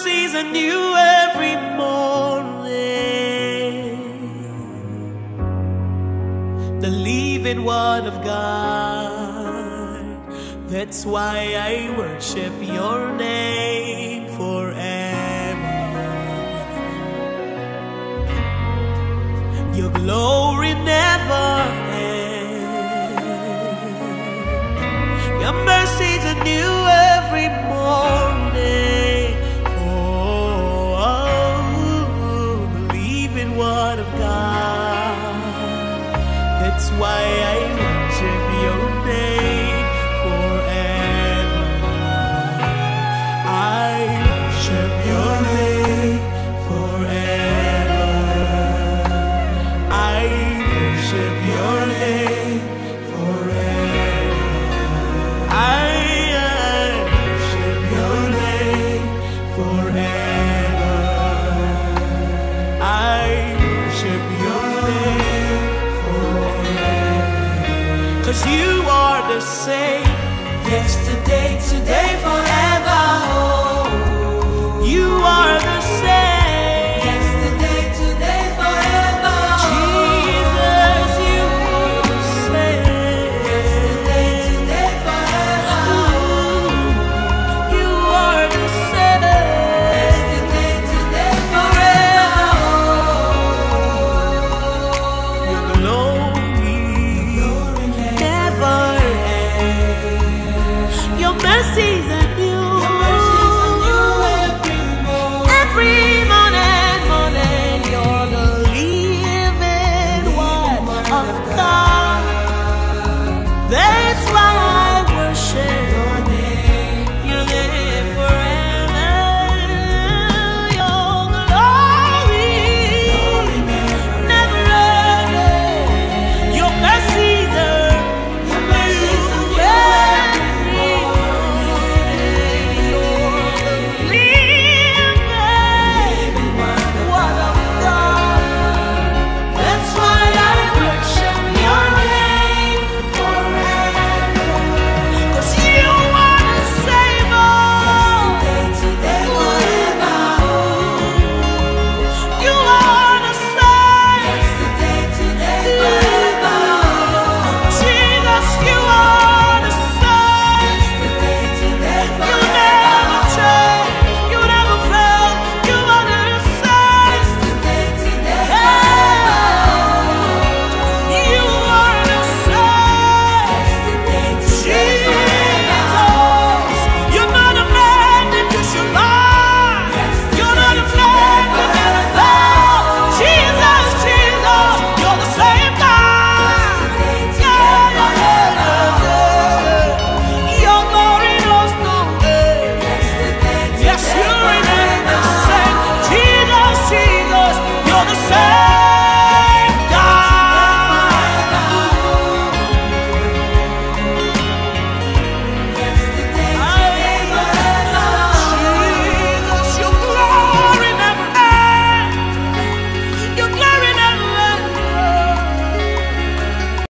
mercies are new every morning. The living word of God, that's why I worship your name forever. Your glory never ends. Your mercies are new every morning. Oh, the living word of God, that's why I worship your name forever. I worship your name forever. I worship your name forever. I worship your name forever. I worship your name forever. 'Cause you are the same, yesterday, today, forever.